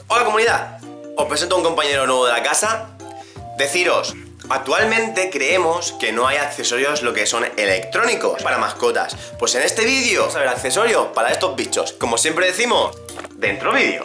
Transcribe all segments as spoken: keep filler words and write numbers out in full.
Hola comunidad, os presento a un compañero nuevo de la casa. Deciros, actualmente creemos que no hay accesorios lo que son electrónicos para mascotas. Pues en este vídeo vamos a ver accesorios para estos bichos. Como siempre decimos, dentro vídeo.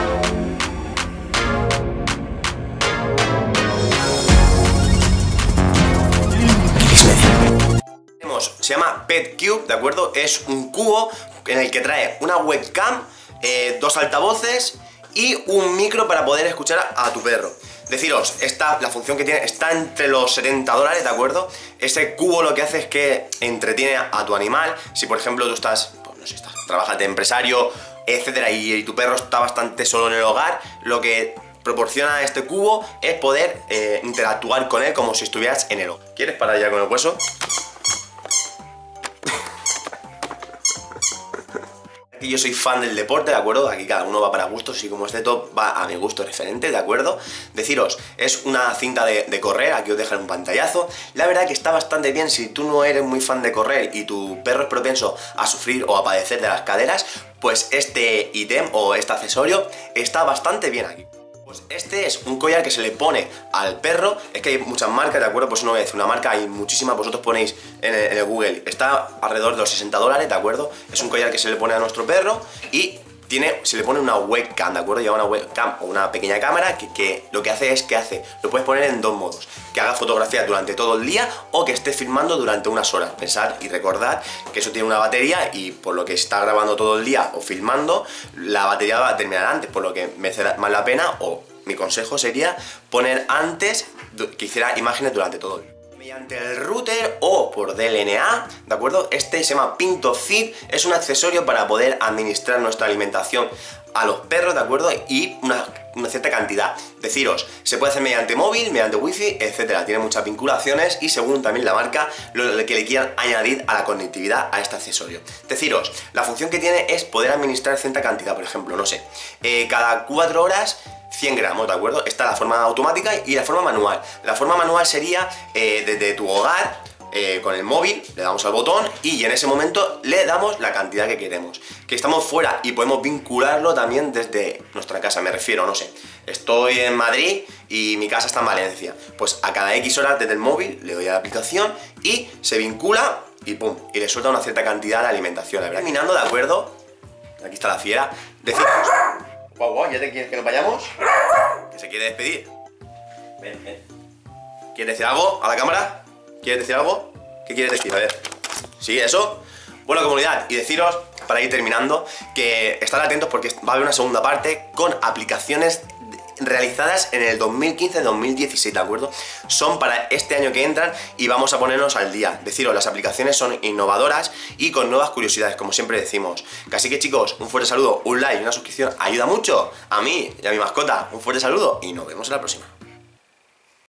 Se llama Pet Cube, ¿de acuerdo? Es un cubo en el que trae una webcam, eh, dos altavoces y un micro para poder escuchar a tu perro. Deciros, esta, la función que tiene está entre los setenta dólares, ¿de acuerdo? Ese cubo lo que hace es que entretiene a tu animal. Si por ejemplo tú estás, pues no sé, estás, trabajas de empresario, etcétera, y, y tu perro está bastante solo en el hogar, lo que proporciona este cubo es poder eh, interactuar con él como si estuvieras en el hogar. ¿Quieres parar ya con el hueso? Aquí yo soy fan del deporte, ¿de acuerdo? Aquí cada uno va para gustos y como este top va a mi gusto referente, ¿de acuerdo? Deciros, es una cinta de, de correr, aquí os dejaré un pantallazo. La verdad que está bastante bien si tú no eres muy fan de correr y tu perro es propenso a sufrir o a padecer de las caderas, pues este ítem o este accesorio está bastante bien aquí. Pues este es un collar que se le pone al perro. Es que hay muchas marcas, ¿de acuerdo? Pues no voy a decir una marca, hay muchísimas. Vosotros ponéis en el, en el Google. Está alrededor de los sesenta dólares, ¿de acuerdo? Es un collar que se le pone a nuestro perro y tiene, se le pone una webcam, ¿de acuerdo? Lleva una webcam o una pequeña cámara que, que lo que hace es que hace, lo puedes poner en dos modos: que haga fotografías durante todo el día o que esté filmando durante unas horas. Pensad y recordad que eso tiene una batería y por lo que está grabando todo el día o filmando, la batería va a terminar antes, por lo que merece más la pena, o mi consejo sería poner antes que hiciera imágenes durante todo el día. Mediante el router o por D L N A, ¿de acuerdo? Este se llama PintoFeed, es un accesorio para poder administrar nuestra alimentación a los perros, ¿de acuerdo? Y una, una cierta cantidad. Deciros, se puede hacer mediante móvil, mediante wifi, etcétera. Tiene muchas vinculaciones y según también la marca, lo que le quieran añadir a la conectividad a este accesorio. Deciros, la función que tiene es poder administrar cierta cantidad, por ejemplo, no sé, eh, cada cuatro horas cien gramos, ¿de acuerdo? Está la forma automática y la forma manual. La forma manual sería eh, desde tu hogar, eh, con el móvil, le damos al botón y en ese momento le damos la cantidad que queremos. Que estamos fuera y podemos vincularlo también desde nuestra casa, me refiero, no sé, estoy en Madrid y mi casa está en Valencia. Pues a cada X horas desde el móvil le doy a la aplicación y se vincula y pum, y le suelta una cierta cantidad de alimentación. La verdad, caminando, ¿de acuerdo? Aquí está la fiera. Decimos, guau, guau, ¿ya te quieres que nos vayamos? Que se quiere despedir. Ven, ven. ¿Quieres decir algo a la cámara? ¿Quieres decir algo? ¿Qué quieres decir? A ver. ¿Sí, eso? Bueno, comunidad, y deciros, para ir terminando, que estad atentos porque va a haber una segunda parte con aplicaciones realizadas en el dos mil quince dos mil dieciséis, ¿de acuerdo? Son para este año que entran y vamos a ponernos al día. Deciros, las aplicaciones son innovadoras y con nuevas curiosidades, como siempre decimos. Así que chicos, un fuerte saludo, un like y una suscripción ayuda mucho a mí y a mi mascota. Un fuerte saludo y nos vemos en la próxima.